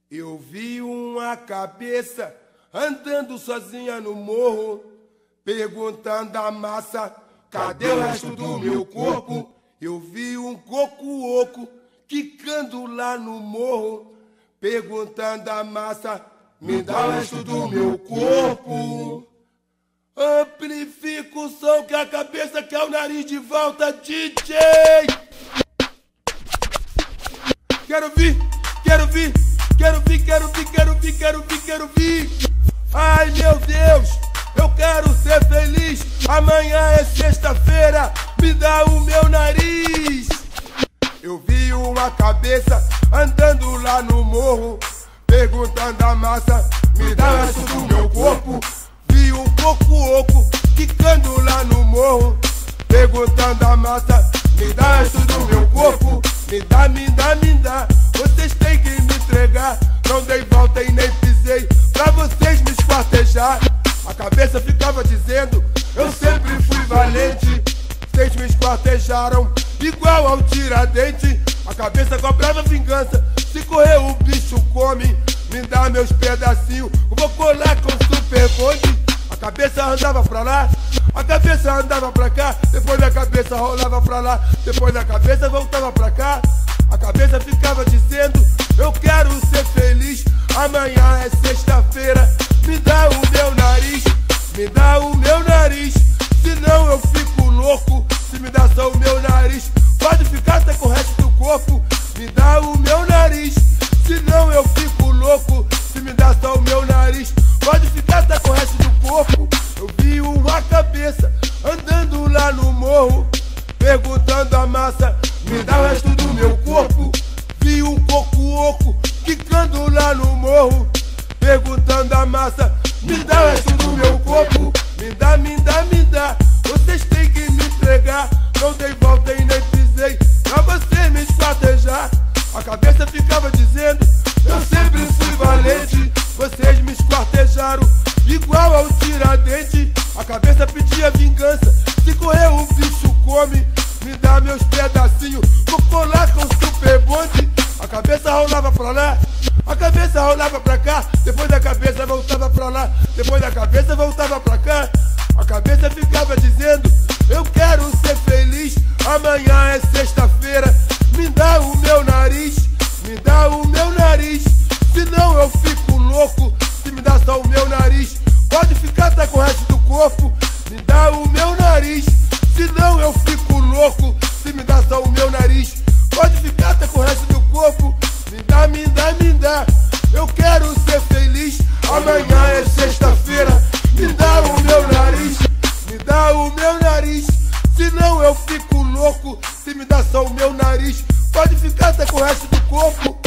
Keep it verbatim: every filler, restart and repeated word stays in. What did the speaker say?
Eu vi uma cabeça andando sozinha no morro, perguntando à massa, cadê o resto do meu corpo? Eu vi um coco oco quicando lá no morro, perguntando à massa, me dá o resto do meu corpo. Amplifica o som que a cabeça quer o nariz de volta, D J. Quero vir, quero vir, quero vir, quero vir, quero vir, quero vir, quero vir. Ai meu Deus, eu quero ser feliz. Amanhã é sexta-feira, me dá o meu nariz. Eu vi uma cabeça andando lá no morro, perguntando à massa, me dá o resto do meu corpo. Vi um coco oco quicando lá no morro, perguntando à massa, me dá o resto do meu corpo. Me dá, me dá, me dá, vocês têm que me entregar. Não dei volta e nem pisei pra vocês me esquartejar. A cabeça ficava dizendo, eu sempre fui valente. Vocês me esquartejaram igual ao Tiradentes. A cabeça cobrava vingança, se correr o bicho come. Me dá meus pedacinhos, vou colar com super bonde. A cabeça andava pra lá, a cabeça andava pra cá, depois da cabeça rolava pra lá, depois da cabeça voltava pra cá. A cabeça ficava dizendo, eu quero ser feliz. Amanhã é sexta-feira, me dá o meu nariz, me dá o meu nariz, senão eu fico louco. Se me dá só o meu nariz, pode ficar até com o resto do corpo. Me dá o meu nariz, senão eu fico louco. Se me dá só o meu nariz, pode ficar até com o resto do corpo. Eu vi uma cabeça andando lá no morro, perguntando à massa, me dá o resto do meu corpo. Vi um coco oco quicando lá no morro, perguntando à massa, me dá o resto do meu corpo. Me dá, me dá, me dá, vocês têm que me entregar. Não dei volta e nem pisei pra você me esquartejar. A cabeça ficava dizendo, eu sempre fui valente. Vocês me esquartejaram igual ao Tiradentes. A cabeça pedia vingança, se correr o bicho come. Me dá meus pedacinhos, vou colar com super bonde. A cabeça rolava pra lá, a cabeça rolava pra cá, depois da cabeça voltava pra lá, depois da cabeça voltava pra cá. A cabeça ficava dizendo, eu quero ser feliz. Amanhã é sexta-feira, me dá o meu nariz, me dá o meu nariz, senão eu fico louco. Se me dá só o meu nariz, pode ficar até com o resto do corpo. Me dá o meu nariz, senão eu fico louco. Se me dá só o meu nariz, pode ficar até com o resto do corpo. Me dá, me dá, me dá, eu quero ser feliz. Amanhã é sexta-feira, me dá o meu nariz, me dá o meu nariz, senão eu fico louco. Se me dá só o meu nariz, pode ficar até com o resto do corpo.